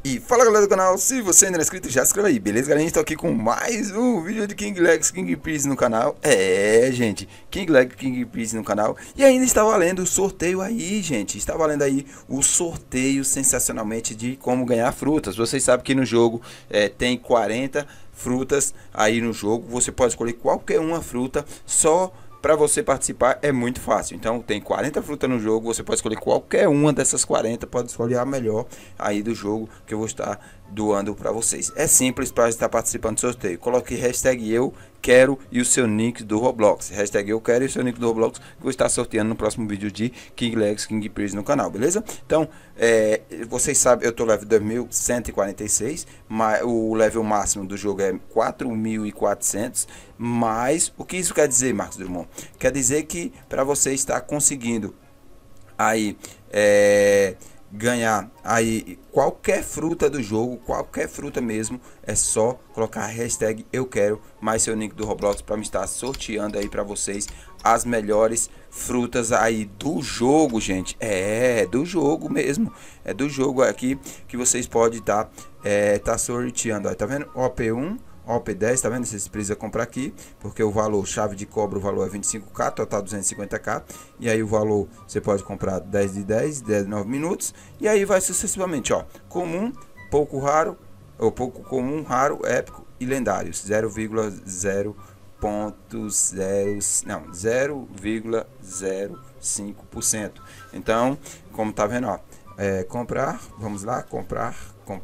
E fala galera do canal, se você ainda não é inscrito, já se inscreva aí, beleza galera? A gente tá aqui com mais um vídeo de King Legs, King Priest no canal. Gente, King Legs, King Priest no canal. E ainda está valendo o sorteio aí, gente. Está valendo aí o sorteio sensacionalmente de como ganhar frutas. Vocês sabem que no jogo tem 40 frutas aí no jogo. Você pode escolher qualquer uma fruta, só para você participar é muito fácil. Então tem 40 frutas no jogo, você pode escolher qualquer uma dessas 40, pode escolher a melhor aí do jogo que eu vou estar doando para vocês. É simples para estar participando do sorteio. Coloque hashtag eu quero e o seu nick do Roblox. Hashtag eu quero e o seu nick do Roblox, que eu vou estar sorteando no próximo vídeo de King Legs, King Priest no canal, beleza? Então, vocês sabem, eu tô level 2146, mas o level máximo do jogo é 4400. Mas o que isso quer dizer, Marcos Drummond? Quer dizer que para você estar conseguindo aí ganhar aí qualquer fruta do jogo, qualquer fruta mesmo, é só colocar a hashtag eu quero mais seu nick do Roblox para me estar sorteando aí para vocês as melhores frutas aí do jogo, gente. Do jogo mesmo, é do jogo aqui que vocês podem estar sorteando. Ó, tá vendo? OP1, OP10, tá vendo? Vocês precisam comprar aqui, porque o valor, chave de cobre, o valor é 25k, total 250k. E aí o valor, você pode comprar 10 de 10, 10 de 9 minutos. E aí vai sucessivamente, ó. Comum, pouco raro, ou pouco comum, raro, épico e lendários. 0,05%. Então, como tá vendo, ó. Comprar, vamos lá, comprar,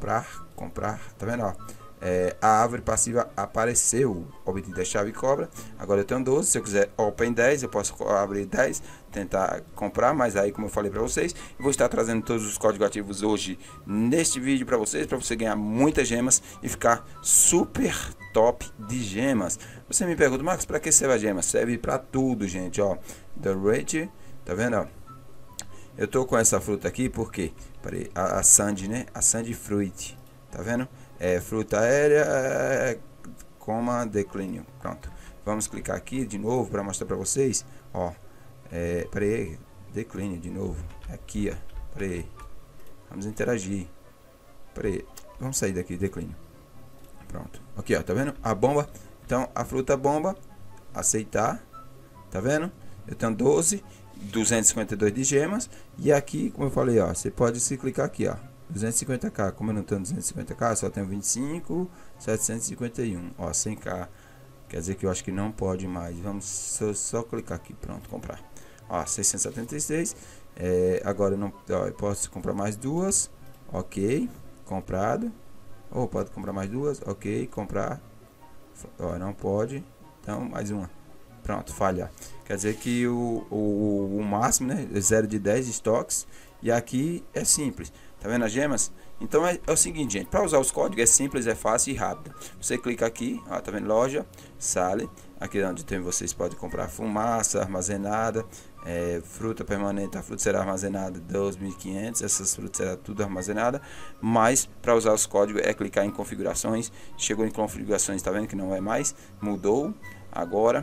tá vendo, ó. A árvore passiva apareceu, obtida a chave cobra. Agora eu tenho 12, se eu quiser open 10, eu posso abrir 10, tentar comprar, mas aí, como eu falei para vocês, eu vou estar trazendo todos os códigos ativos hoje neste vídeo para você ganhar muitas gemas e ficar super top de gemas. Você me pergunta, Marcos, para que serve a gema? Serve para tudo, gente, ó. The rate, tá vendo, ó? Eu tô com essa fruta aqui porque a Sandy, né? A Sandy Fruit, tá vendo? Fruta aérea, declínio. Pronto. Vamos clicar aqui de novo para mostrar para vocês. Ó, peraí, declínio de novo. Aqui, ó. Peraí. Vamos interagir. Peraí. Vamos sair daqui, declínio. Pronto. Aqui, ó. Tá vendo? A bomba. Então, a fruta bomba. Aceitar. Tá vendo? Eu tenho 12, 252 de gemas. E aqui, como eu falei, ó. Você pode se clicar aqui, ó. 250k, como eu não tenho 250k, só tenho 25, 751, ó, 100k, quer dizer que eu acho que não pode mais. Vamos só clicar aqui, pronto, comprar, ó, 676, agora não, ó, eu posso comprar mais duas, ok, comprado, ou pode comprar mais duas, ok, comprar, ó, não pode, então mais uma, pronto, falha, quer dizer que o máximo, né, é 0 de 10 estoques, e aqui é simples. Tá vendo as gemas? Então é o seguinte, gente, para usar os códigos é simples, é fácil e rápido. Você clica aqui, ó, tá vendo? Loja, sale, aqui onde tem, vocês podem comprar fumaça armazenada, fruta permanente, a fruta será armazenada 2.500, essas frutas será tudo armazenada. Mas para usar os códigos é clicar em configurações, chegou em configurações, tá vendo que não é mais, mudou, agora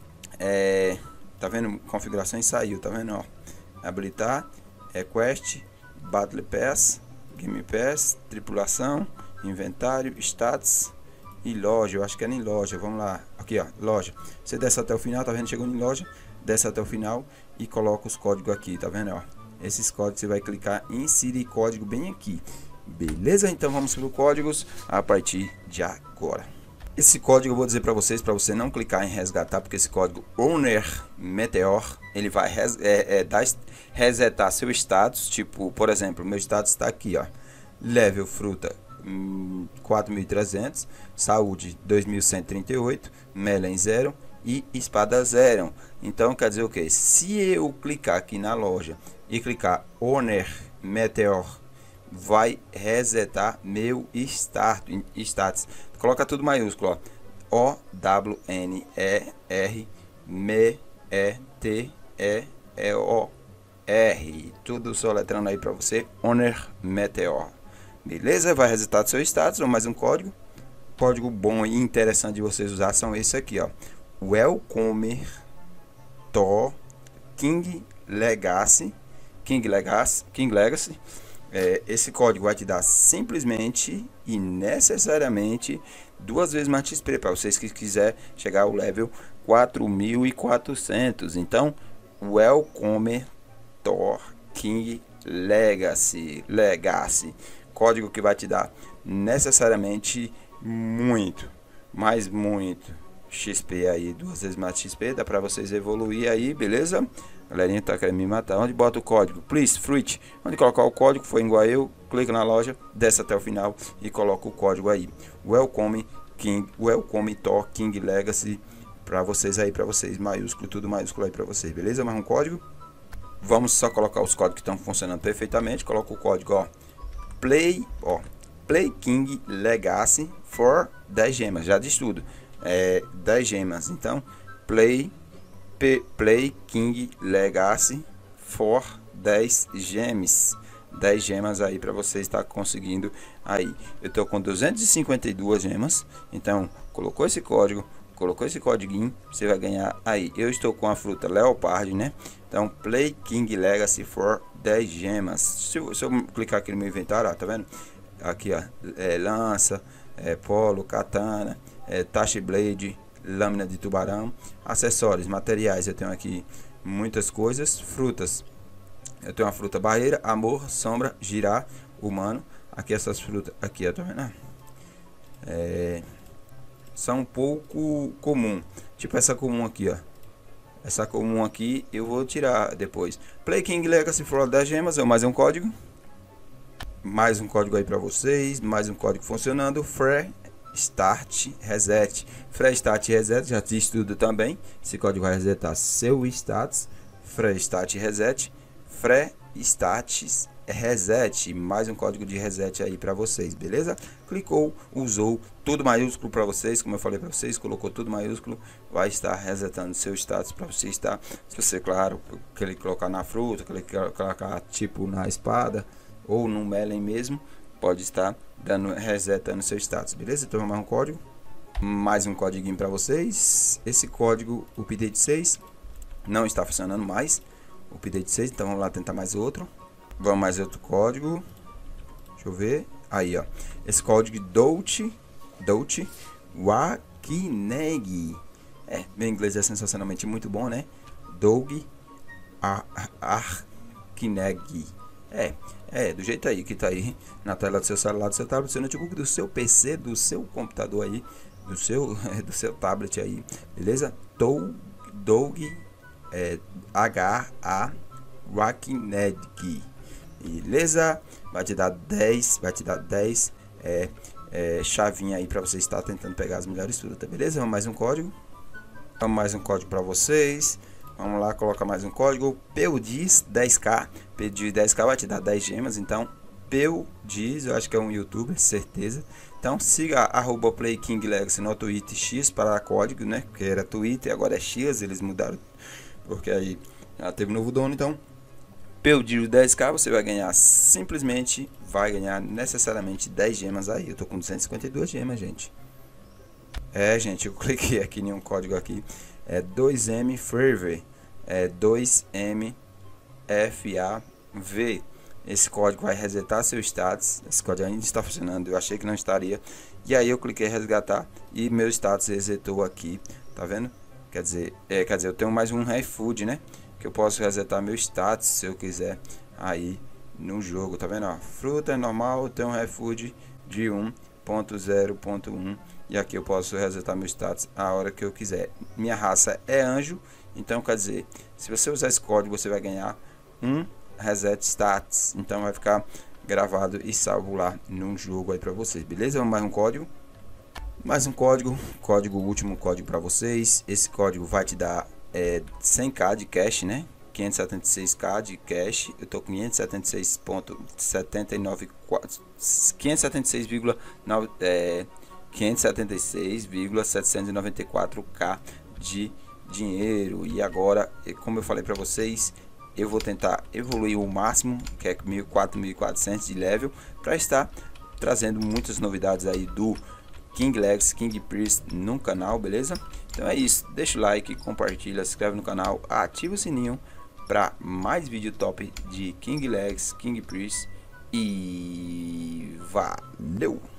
tá vendo? Configurações saiu, tá vendo? Ó, habilitar, quest, Battle Pass, Game Pass, tripulação, inventário, status e loja. Eu acho que é em loja. Vamos lá. Aqui, ó, loja. Você desce até o final, tá vendo? Chegou em loja, desce até o final e coloca os códigos aqui, tá vendo? Ó, esses códigos você vai clicar em inserir código bem aqui. Beleza? Então vamos para os códigos a partir de agora. Esse código eu vou dizer para vocês, para você não clicar em resgatar, porque esse código Owner Meteor, ele vai resetar seu status, tipo, por exemplo, meu status está aqui, ó, level fruta 4.300, saúde 2.138, melen 0 e espada 0. Então quer dizer o que? Se eu clicar aqui na loja e clicar Owner Meteor, vai resetar meu status. Coloca tudo maiúsculo, ó. OWNER-METEOR. Tudo soletrando aí para você. Owner Meteor. Beleza? Vai resetar seu status. Ou mais um código. Código bom e interessante de vocês usar são esse aqui, ó. Welcome to King Legacy. esse código vai te dar simplesmente e necessariamente 2 vezes mais XP para vocês que quiser chegar ao level 4.400. Então, Welcome to King Legacy, código que vai te dar necessariamente muito, mas muito XP aí, 2 vezes mais XP, dá para vocês evoluir aí, beleza? Galerinha tá querendo me matar. Onde bota o código? Please, fruit. Onde colocar o código, foi igual eu, clica na loja, desce até o final e coloca o código aí. Welcome to King Legacy para vocês aí, para vocês, maiúsculo, tudo maiúsculo aí para vocês, beleza? Mais um código. Vamos só colocar os códigos que estão funcionando perfeitamente. Coloca o código, ó, Play King Legacy for 10 gemas, já diz tudo. 10 gemas, então Play King Legacy for 10 gems. 10 gemas aí para você estar conseguindo aí. Eu tô com 252 gemas, então colocou esse código, colocou esse códiguinho, você vai ganhar aí. Eu estou com a fruta Leopard, né? Então Play King Legacy for 10 gemas. Se eu clicar aqui no meu inventário, ó, tá vendo? Aqui, ó, lança, polo, katana, Tashi Blade, lâmina de tubarão, acessórios, materiais, eu tenho aqui muitas coisas. Frutas, eu tenho uma fruta barreira, amor, sombra, girar, humano. Aqui essas frutas, aqui, ó, tá vendo? São um pouco comum, tipo essa comum aqui, ó. Essa comum aqui eu vou tirar depois. Play King Legacy for 10 gemas, mais um código. Mais um código aí para vocês, mais um código funcionando. Free Start Reset. Free Start Reset, já te estudo também. Esse código vai resetar seu status. Free Start Reset. Free Start Reset. Mais um código de reset aí para vocês, beleza? Clicou, usou, tudo maiúsculo para vocês, como eu falei para vocês, colocou tudo maiúsculo, vai estar resetando seu status para você estar. Se você, claro, querer colocar na fruta, querer colocar tipo na espada ou no Melen mesmo, pode estar resetando seu status, beleza? Então mais um código para vocês. Esse código, o update 6 não está funcionando mais, o update 6, então vamos lá tentar mais outro. Vamos mais outro código, deixa eu ver, aí ó, esse código Douchi Wakineg, meu inglês é sensacionalmente muito bom, né? Doug Arkineg, do jeito aí que tá aí na tela do seu celular, do seu tablet, do seu notebook, do seu PC, do seu computador aí, do seu tablet aí, beleza? Doug H-A Wakineg, beleza? Vai te dar 10 chavinha aí para você estar tentando pegar as melhores frutas, beleza? Vamos mais um código. Vamos mais um código para vocês. Vamos lá, coloca mais um código. Peudis 10k. Peudis 10k vai te dar 10 gemas. Então, Peudis, eu acho que é um youtuber, certeza. Então, siga @PlayKingLegacy no Twitter X para código, né? Porque era Twitter, agora é X, eles mudaram. Porque aí já teve um novo dono, então. Peudis 10k, você vai ganhar simplesmente, vai ganhar necessariamente 10 gemas aí. Eu tô com 252 gemas, gente. Gente, eu cliquei aqui em um código aqui. 2M Ferver. 2M FAV. Esse código vai resetar seu status. Esse código ainda está funcionando. Eu achei que não estaria. E aí eu cliquei em resgatar e meu status resetou aqui. Tá vendo? Quer dizer, eu tenho mais um iFood, né? Que eu posso resetar meu status se eu quiser aí no jogo, tá vendo? Ó, fruta normal, eu tenho um iFood de 1.0.1 e aqui eu posso resetar meu status a hora que eu quiser. Minha raça é anjo, então quer dizer, se você usar esse código você vai ganhar um reset status, então vai ficar gravado e salvo lá no jogo aí para vocês, beleza? Vamos mais um código. Mais um código, último código para vocês. Esse código vai te dar 100k de cash, né? 576k de cash. Eu tô com 576,794k de dinheiro. E agora, como eu falei para vocês, eu vou tentar evoluir o máximo, que é 1.400 de level, para estar trazendo muitas novidades aí do King Legacy, King Priest no canal, beleza? Então é isso, deixa o like, compartilha, se inscreve no canal, ativa o sininho para mais vídeo top de King Legacy, King Priest e valeu!